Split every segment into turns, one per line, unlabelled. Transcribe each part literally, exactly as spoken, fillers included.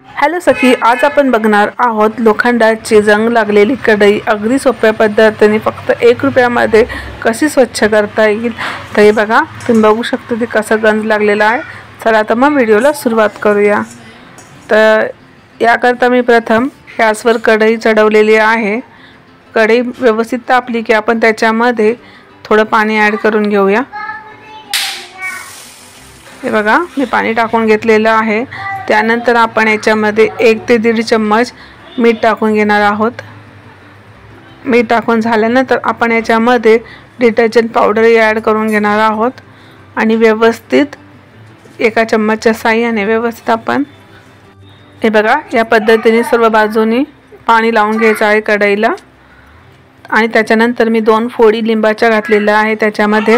Hello सखी, आज आपण बघणार आहोत लोखंडाची जंग लागलेली कढई अगदी सोप्या पद्धतीने फक्त एक रुपयामध्ये कशी स्वच्छ करता येईल। तर हे बघा, तुम्ही बघू शकता ते कसं गंज लागलेला आहे। चला तर मग व्हिडिओला सुरुवात करूया। तर याकरता मी प्रथम गॅसवर कढई चढवलेली आहे। कढई व्यवस्थित तापली की आपण त्याच्यामध्ये थोडं पाणी ॲड करून घेऊया। हे बघा, मी पाणी टाकून घेतलेलं आहे। त्यानंतर आपण याच्यामध्ये एक ते दीड चम्मच मीठ टाकून घेणार आहोत। मीठ टाकून झाल्यानंतर आपण याच्यामध्ये डिटर्जंट पावडर ॲड करून घेणार आहोत आणि व्यवस्थित एका चम्मचच्या साहाय्याने व्यवस्थित आपण हे बघा या पद्धतीने सर्व बाजूनी पाणी लावून घ्यायचं आहे कढईला। आणि त्याच्यानंतर मी दोन फोडी लिंबाच्या घातलेल्या आहे त्याच्यामध्ये,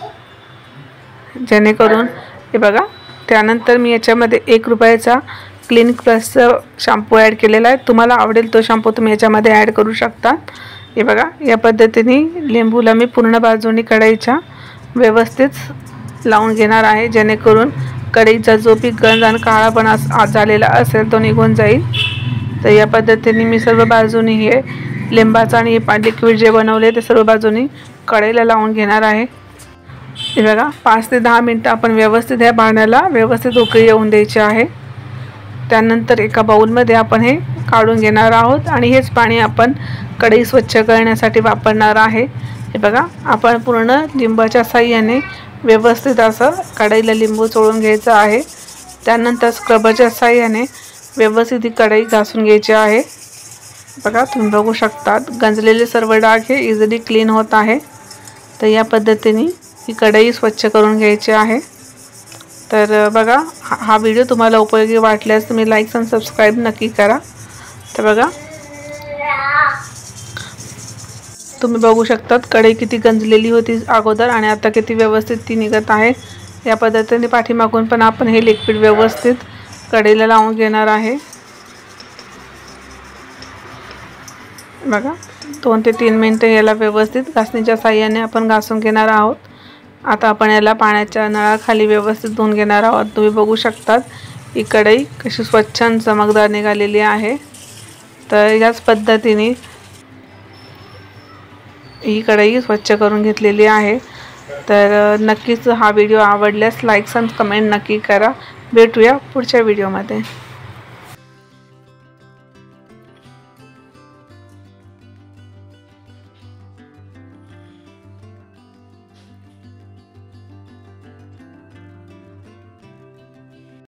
जेणेकरून हे बघा। त्यानंतर मी याच्यामध्ये एक रुपयाचा क्लिनिक प्लसचा शॅम्पू ॲड केलेला आहे। तुम्हाला आवडेल तो शॅम्पू तुम्ही याच्यामध्ये ॲड करू शकता। हे बघा, या पद्धतीने लिंबूला मी पूर्ण बाजूनी कढईच्या व्यवस्थित लावून घेणार आहे, जेणेकरून कढईचा जो बी गंज आणि काळापणा झालेला असेल तो निघून जाईल। तर या पद्धतीने मी सर्व बाजूनी हे लिंबाचा आणि हे लिक्विड जे बनवले ते सर्व बाजूनी कढईला लावून घेणार आहे। हे बघा, पाच ते दहा मिनटं आपण व्यवस्थित या पाण्याला व्यवस्थित उकळी येऊन द्यायची आहे। त्यानंतर एका बाउलमध्ये आपण हे काढून घेणार आहोत आणि हेच पाणी आपण कढई स्वच्छ करण्यासाठी वापरणार आहे। हे बघा, आपण पूर्ण लिंबाच्या साहाय्याने व्यवस्थित असं कढईला लिंबू चोळून घ्यायचं आहे। त्यानंतर स्क्रबरच्या साहाय्याने व्यवस्थित ही कढई घासून घ्यायची आहे। बघा, तुम्ही बघू शकता गंजलेले सर्व डाग हे इझिली क्लीन होत आहे। तर या पद्धतीने ही कढई स्वच्छ करून घ्यायची आहे। तर बघा, हा व्हिडिओ तुम्हाला उपयोगी वाटल्यास तुम्ही लाईक आणि सबस्क्राईब नक्की करा। तर बघा, तुम्ही बघू शकता कढई किती गंजलेली होती अगोदर आणि आता किती व्यवस्थित ती निघत आहे। या पद्धतीने पाठीमागून पण आपण हे लिक्विड व्यवस्थित कढईला लावून घेणार आहे। बघा, दोन ते तीन मिनटं याला व्यवस्थित घासणीच्या साहाय्याने आपण घासून घेणार आहोत। आता आपण याला पाण्याच्या नळाखाली व्यवस्थित धुवून घेणार आहोत। तुम्ही बघू शकता ही कढई कशी स्वच्छ आणि चमकदार निघालेली आहे। तर याच पद्धतीने ही कढई स्वच्छ करून घेतलेली आहे। तर नक्कीच हा व्हिडिओ आवडल्यास लाईक आणि कमेंट नक्की करा। भेटूया पुढच्या व्हिडिओमध्ये।